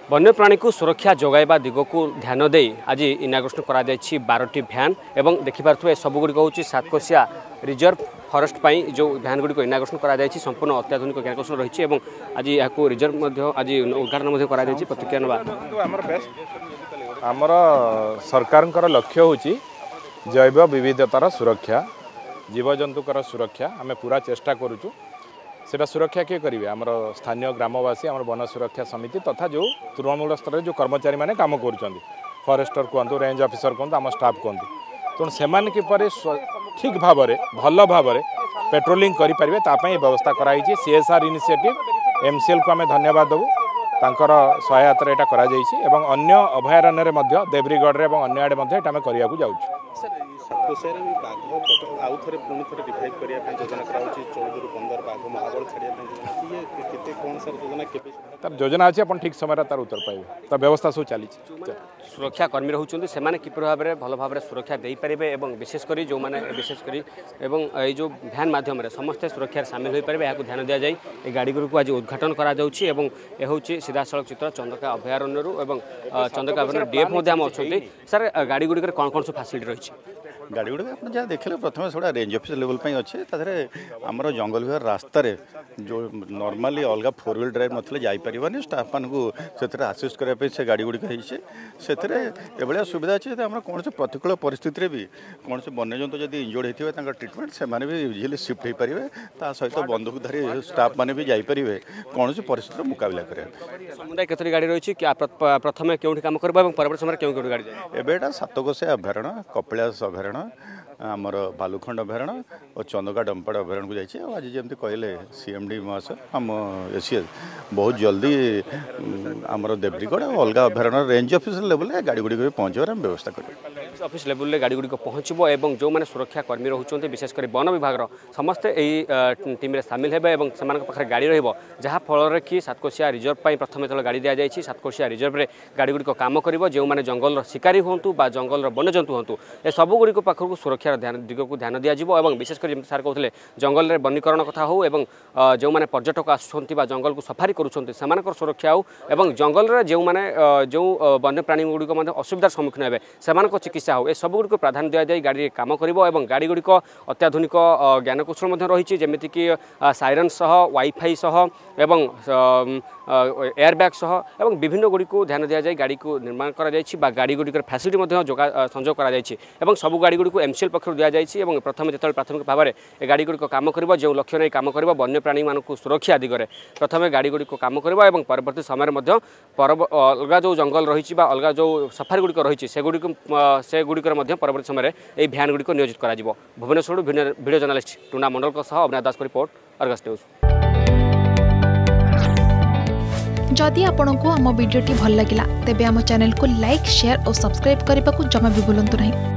वन्यप्राणी को सुरक्षा जोगाइबा दिग को ध्यान दे आज इनाग्रेशन करा 12टी भ्यान एवं देखिपे सबुगुड़ी हूँ सातकोशिया रिजर्व फरेस्ट पाई जो भ्यान गुड़ी इनाग्रेशन करा संपूर्ण अत्याधुनिक ज्ञानकौशल रही आज यहाँ रिजर्व आज उद्घाटन प्रतिक्रिया नवा आमर सरकार लक्ष्य हूँ जैव विविधतार सुरक्षा जीवजंतुकर सुरक्षा आम पूरा चेष्टा करुचु सेटा सुरक्षा किए करेंगे आमर स्थानीय ग्रामवासी आम वन सुरक्षा समिति तथा जो तृणमूल स्तर में जो कर्मचारी मैंने काम कर फरेस्टर कहतु रेंज ऑफिसर कहतु आम स्टाफ कहतु तेणु से किपर ठीक भाव भल भाव पेट्रोलिंग करेंगे तापाई व्यवस्था कराई CSR इनिशिएटिव MCL को आम धन्यवाद देवु तांकर सहायता यहाँ कर अन्य अभयारण्य देवरीगढ़ में अन्य आड़े आम करने को जाऊँ तार योजना अच्छी आप ठीक समय तार उत्तर पाइबे तार व्यवस्था सब चली सुरक्षा कर्मी रोचे से किपर भाव में भल भाव सुरक्षा दे पारे और विशेषकर जो मैंने विशेषकर ये जो भ्यान माध्यम समस्ते सुरक्षा सामिल हो पारे यहाँ ध्यान दि जाए ये गाड़ी गुड़ी आज उद्घाटन करा सीधा सड़क चित्र चंदका अभयारण्य चंदका अभयारण्य डीएफ अच्छा सर गाड़ी गुड़ी कौन कौन सब फैसिलिटी रही गाड़ी गुड़ा आप जहाँ देखले प्रथम से रेंज ऑफिस लेवल पे अच्छे आमर जंगल विहार रास्तार जो नॉर्मली अलग 4 व्हील ड्राइव नथिले जाई परिबानी स्टाफ मान को से आसिस्ट करने से गाड़ी गुड़ी से सुविधा अच्छे आम कौन से प्रतिकूल परिस्थिति भी कौन से वन्यजंतु जब इंजोर्ड होता ट्रिटमेंट से भी इजिली शिफ्ट हो पारे सहित बंदूकधारी स्टाफ मैंने भी जापरेंगे कौन से परिस्थिति मुकाबला करें समुदाय केतरी गाड़ी रही प्रथम क्यों काम कर परवर्त समय क्यों गाड़ी एवं सातकोशिया अभयारण्य कपिलास अभयारण्य आमर बालुखंड अभयारण्य और चंदका डंपाड़ अभयारण्य को जाइए आज जमी कहले CMD महाशय आम एसीएस बहुत जल्दी आमर देवरीगढ़ अलग अभयारण्य रेंज ऑफिस लेवल गाड़ी गुड़ी पहुँचार व्यवस्था करें ऑफिस लेवल रे गाड़ी गुड़ी पहुँचब और जो मैंने सुरक्षा कर्मी रोचे विशेषकर वन विभाग समस्ते यही टीम रे सामिल हेबे से गाड़ी रहा कि सातकोशिया रिजर्व प्रथम जो गाड़ी दि जाए सातकोशिया रिजर्व रे गाड़ी गुड़ी काम कर जो मैंने जंगल शिकारी हूँ बा जंगल वन्यजंतु हूँ ए सबुगुड़ी पाखक सुरक्षा दिग को ध्यान दि विशेषकर सार कहते जंगल में वनीकरण कथा हो जो मैंने पर्यटक आसुँच जंगल को सफारी कर सुरक्षा हो जंगल में जो मैंने जो वन्यप्राणी गुड़िक असुविधार सम्मुखीन हे से चिकित्सा हो सब गुड़ी को प्राधान्य दि जाए गाड़ी काम कर गाड़ी गुड़िक अत्याधुनिक ज्ञानकौशल रही जमीक साइरन सह वाईफाई सह एयरबैग सह विभिन्न गुड़ी को ध्यान दि जाए गाड़ी को निर्माण कर गाड़ी गुड़िक फैसिलिटी संजोग कर सब गाड़ी गुड़ी को MCL पक्ष दि जाए प्रथम जो प्राथमिक भाव में गाड़ी गुड़ी काम कर जो लक्ष्य नहीं काम कर वन्यप्राणी मानक सुरक्षा दिगरे प्रथम गाड़ी गुड़ी काम कर परवर्ती समय अलग जो जंगल रही अलग जो सफारी गुड़िक रही से गुड़िकर परवर्ती समय ये भ्यान गुड़ी नियोजित कर Bhubaneswar video journalist Tuna Mandal Avinash Das report Argus news. जदि आपंक आम भिडी भल लगा तेब आम चैनल को लाइक शेयर और सब्सक्राइब करने को जमा भी भूलु नहीं।